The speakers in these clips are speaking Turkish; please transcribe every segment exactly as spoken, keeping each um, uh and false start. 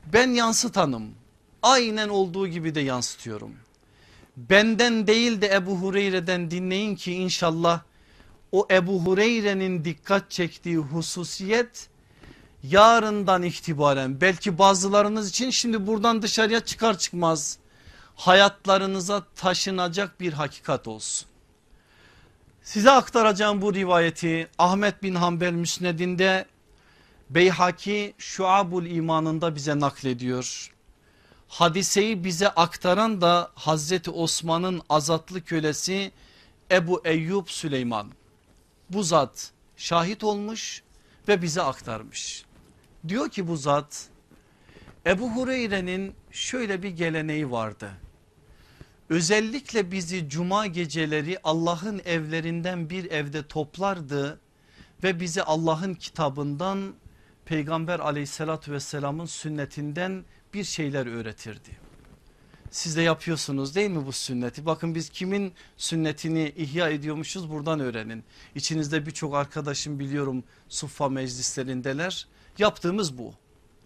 Ben yansıtanım, aynen olduğu gibi de yansıtıyorum. Benden değil de Ebu Hureyre'den dinleyin ki inşallah o Ebu Hureyre'nin dikkat çektiği hususiyet yarından itibaren belki bazılarınız için şimdi buradan dışarıya çıkar çıkmaz hayatlarınıza taşınacak bir hakikat olsun. Size aktaracağım bu rivayeti Ahmet bin Hanbel Müsned'inde, Beyhaki Şuabul İman'ında bize naklediyor. Hadiseyi bize aktaran da Hazreti Osman'ın azatlı kölesi Ebu Eyyub Süleyman. Bu zat şahit olmuş ve bize aktarmış. Diyor ki bu zat, Ebu Hureyre'nin şöyle bir geleneği vardı. Özellikle bizi cuma geceleri Allah'ın evlerinden bir evde toplardı ve bizi Allah'ın kitabından, Peygamber aleyhissalatü vesselamın sünnetinden bir şeyler öğretirdi. Siz de yapıyorsunuz değil mi bu sünneti? Bakın biz kimin sünnetini ihya ediyormuşuz, buradan öğrenin. İçinizde birçok arkadaşım biliyorum suffa meclislerindeler. Yaptığımız bu.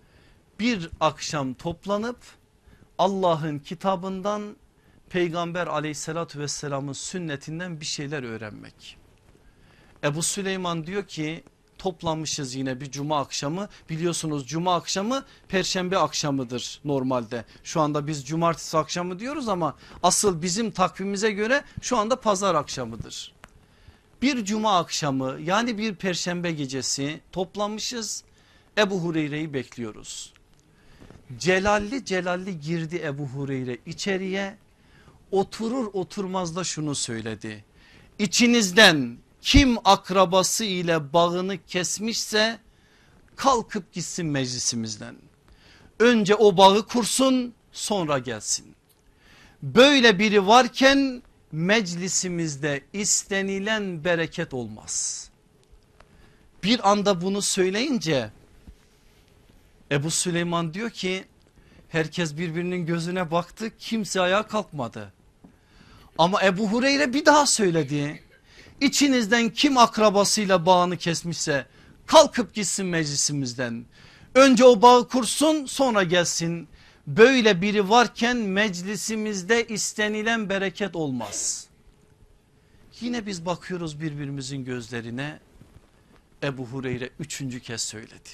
Bir akşam toplanıp Allah'ın kitabından, Peygamber aleyhissalatü vesselamın sünnetinden bir şeyler öğrenmek. Ebu Süleyman diyor ki toplanmışız yine bir cuma akşamı, biliyorsunuz cuma akşamı perşembe akşamıdır normalde. Şu anda biz cumartesi akşamı diyoruz ama asıl bizim takvimimize göre şu anda pazar akşamıdır. Bir cuma akşamı yani bir perşembe gecesi toplanmışız, Ebu Hureyre'yi bekliyoruz. Celalli celalli girdi Ebu Hureyre içeriye, oturur oturmaz da şunu söyledi: İçinizden kim akrabası ile bağını kesmişse kalkıp gitsin meclisimizden. Önce o bağı kursun, sonra gelsin. Böyle biri varken meclisimizde istenilen bereket olmaz. Bir anda bunu söyleyince Ebu Süleyman diyor ki herkes birbirinin gözüne baktı, kimse ayağa kalkmadı. Ama Ebu Hureyre bir daha söyledi: İçinizden kim akrabasıyla bağını kesmişse kalkıp gitsin meclisimizden. Önce o bağı kursun, sonra gelsin. Böyle biri varken meclisimizde istenilen bereket olmaz. Yine biz bakıyoruz birbirimizin gözlerine. Ebu Hureyre üçüncü kez söyledi.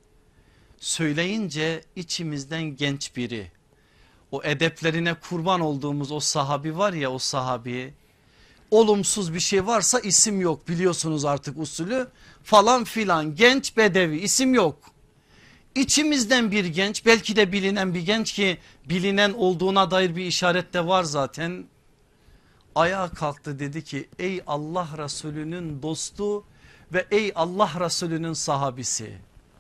Söyleyince içimizden genç biri, o edeplerine kurban olduğumuz o sahabi var ya, o sahabi, olumsuz bir şey varsa isim yok, biliyorsunuz artık usulü, falan filan, genç bedevi, isim yok. İçimizden bir genç, belki de bilinen bir genç ki bilinen olduğuna dair bir işaret de var zaten. Ayağa kalktı, dedi ki ey Allah Resulü'nün dostu ve ey Allah Resulü'nün sahabisi.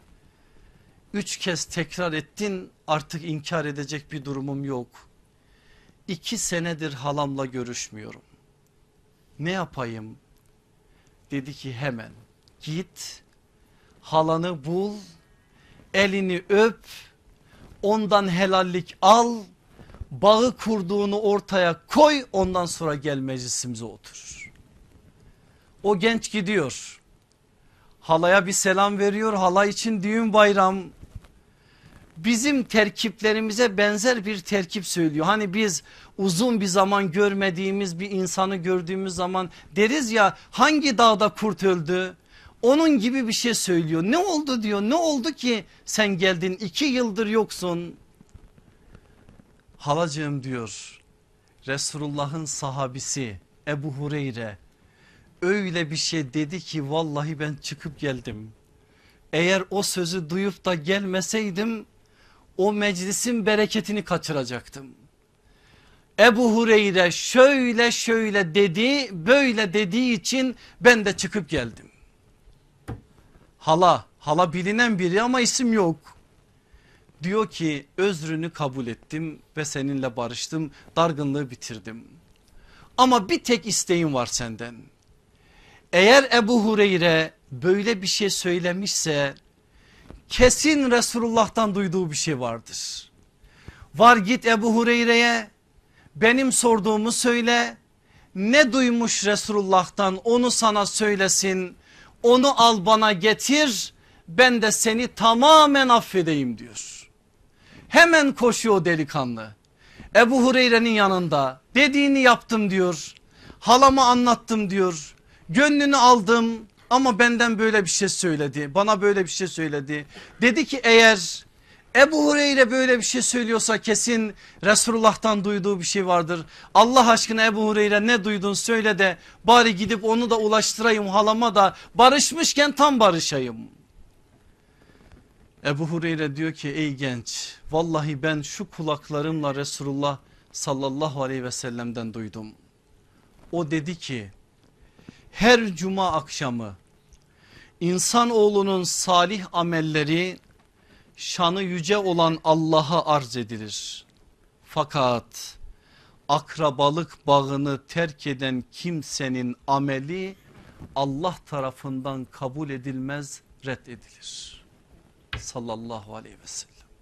Üç kez tekrar ettin, artık inkar edecek bir durumum yok. İki senedir halamla görüşmüyorum. Ne yapayım? Dedi ki hemen git, halanı bul, elini öp, ondan helallik al, bağı kurduğunu ortaya koy, ondan sonra gel meclisimize otur. O genç gidiyor, halaya bir selam veriyor, hala için düğün bayram. Bizim terkiplerimize benzer bir terkip söylüyor. Hani biz uzun bir zaman görmediğimiz bir insanı gördüğümüz zaman deriz ya, hangi dağda kurt öldü? Onun gibi bir şey söylüyor. Ne oldu diyor, ne oldu ki sen geldin, iki yıldır yoksun. Halacığım diyor, Resulullah'ın sahabisi Ebu Hureyre öyle bir şey dedi ki vallahi ben çıkıp geldim. Eğer o sözü duyup da gelmeseydim o meclisin bereketini kaçıracaktım. Ebu Hureyre şöyle şöyle dedi, böyle dediği için ben de çıkıp geldim. Hala, hala bilinen biri ama isim yok. Diyor ki özrünü kabul ettim ve seninle barıştım, dargınlığı bitirdim. Ama bir tek isteğim var senden. Eğer Ebu Hureyre böyle bir şey söylemişse kesin Resulullah'tan duyduğu bir şey vardır. Var git Ebu Hureyre'ye benim sorduğumu söyle, ne duymuş Resulullah'tan onu sana söylesin, onu al bana getir, ben de seni tamamen affedeyim diyor. Hemen koşuyor o delikanlı. Ebu Hureyre'nin yanında dediğini yaptım diyor. Halama anlattım diyor. Gönlünü aldım ama benden böyle bir şey söyledi. Bana böyle bir şey söyledi. Dedi ki eğer Ebu Hureyre böyle bir şey söylüyorsa kesin Resulullah'tan duyduğu bir şey vardır. Allah aşkına Ebu Hureyre ne duydun söyle de bari gidip onu da ulaştırayım halama da barışmışken tam barışayım. Ebu Hureyre diyor ki ey genç, vallahi ben şu kulaklarımla Resulullah sallallahu aleyhi ve sellem'den duydum. O dedi ki her cuma akşamı insanoğlunun salih amelleri şanı yüce olan Allah'a arz edilir. Fakat akrabalık bağını terk eden kimsenin ameli Allah tarafından kabul edilmez, reddedilir. Sallallahu aleyhi ve sellem.